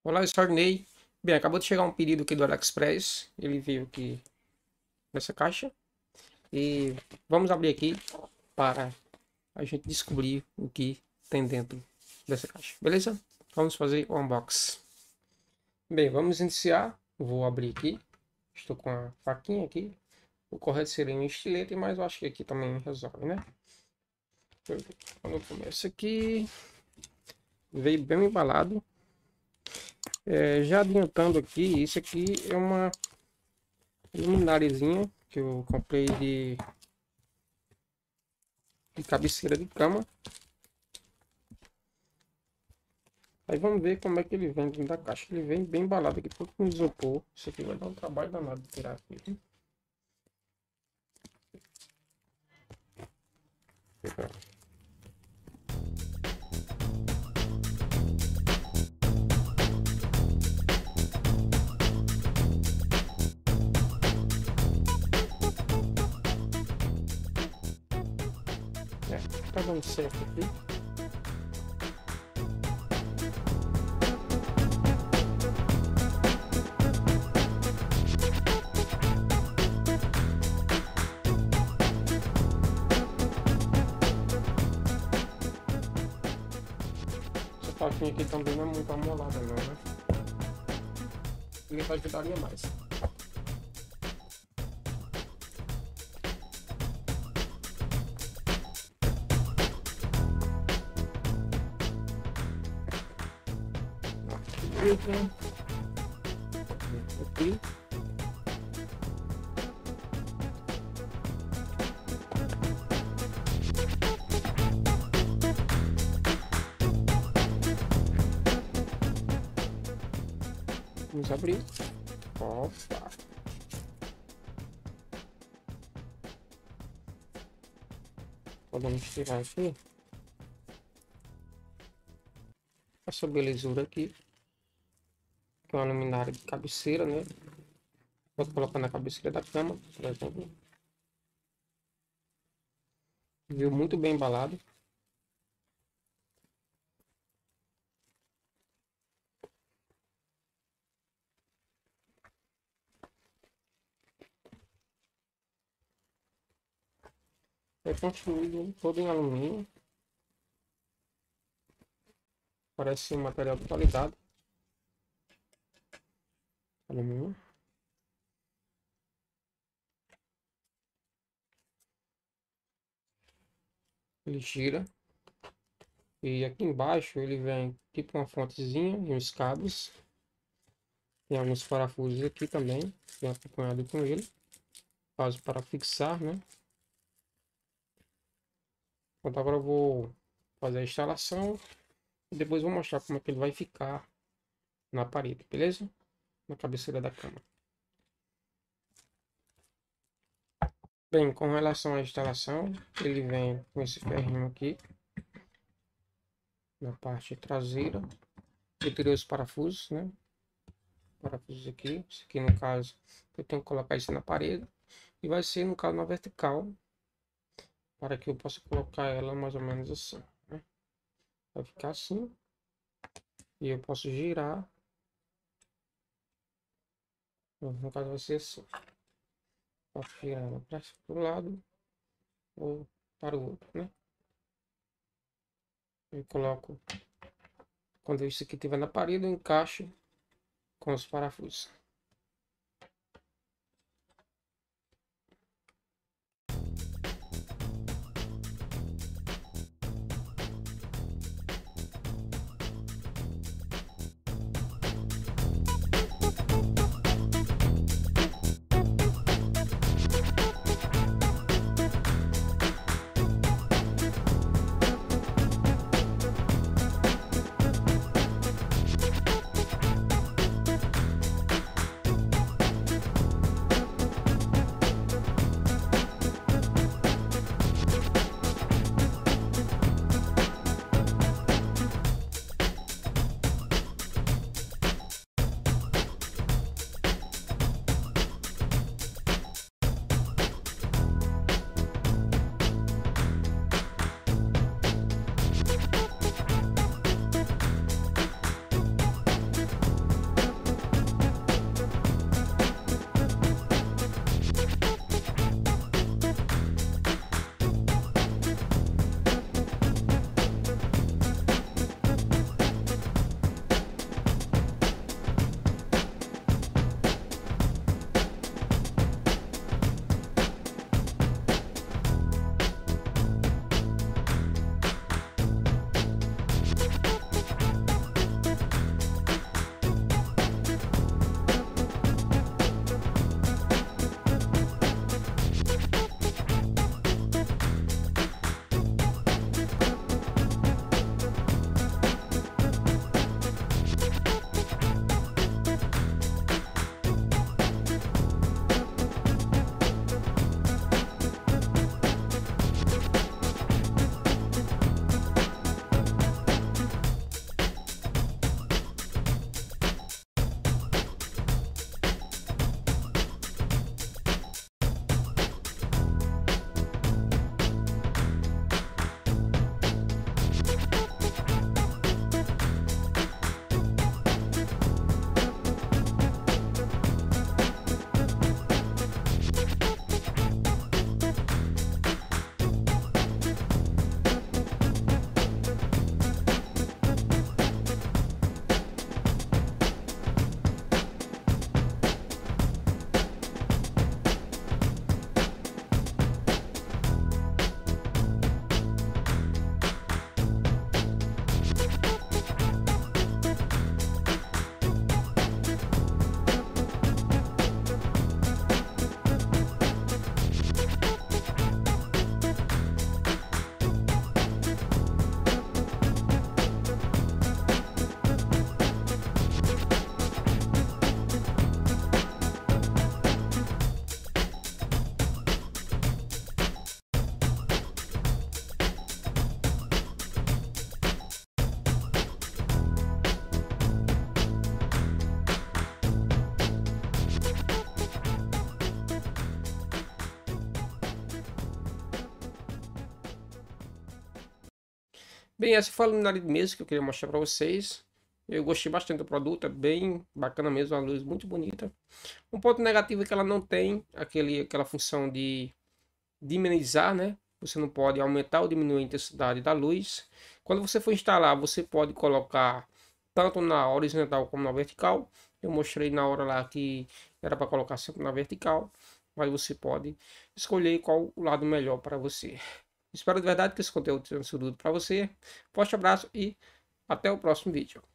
Olá, eu sou o Arnei. Bem, acabou de chegar um pedido aqui do AliExpress. Ele veio aqui nessa caixa. E vamos abrir aqui para a gente descobrir o que tem dentro dessa caixa. Beleza? Vamos fazer o unboxing. Bem, vamos iniciar. Vou abrir aqui. Estou com a faquinha aqui. O correto seria um estilete, mas eu acho que aqui também resolve, né? Quando eu começo aqui, veio bem embalado. Já adiantando aqui, isso aqui é uma luminariazinha que eu comprei de cabeceira de cama. Aí vamos ver como é que ele vem dentro da caixa. Ele vem bem embalado aqui, todo com isopor. Isso aqui vai dar um trabalho danado de tirar aqui. Tá dando certo aqui. Essa faquinha aqui também não é muito amolada não, né? Ele vai ajudaria mais. Aqui. Vamos abrir. Opa! Podemos tirar aqui essa belezura aqui, que é uma luminária de cabeceira, né? Pode colocar na cabeceira da cama, por exemplo. Viu muito bem embalado. É construído todo em alumínio. Parece um material de qualidade. Alumínio. Ele gira. E aqui embaixo ele vem tipo uma fontezinha e uns cabos. Tem alguns parafusos aqui também, que é acompanhado com ele. Caso para fixar, né? Então agora eu vou fazer a instalação e depois vou mostrar como é que ele vai ficar na parede, beleza? Na cabeceira da cama. Bem, com relação à instalação, ele vem com esse ferrinho aqui na parte traseira. Eu tirei os parafusos, né? Parafusos aqui. Esse aqui no caso eu tenho que colocar isso na parede e vai ser no caso na vertical, para que eu possa colocar ela mais ou menos assim, né? Vai ficar assim e eu posso girar. No caso vai ser assim. Posso girar ela para o lado ou para o outro, né? Eu coloco, quando isso aqui estiver na parede, eu encaixo com os parafusos. Bem, essa foi a luminária mesmo que eu queria mostrar para vocês. Eu gostei bastante do produto, é bem bacana mesmo, uma luz muito bonita. Um ponto negativo é que ela não tem aquela função de minimizar, né? Você não pode aumentar ou diminuir a intensidade da luz. Quando você for instalar, você pode colocar tanto na horizontal como na vertical. Eu mostrei na hora lá que era para colocar sempre na vertical, mas você pode escolher qual o lado melhor para você. Espero de verdade que esse conteúdo tenha sido útil para você. Forte abraço e até o próximo vídeo.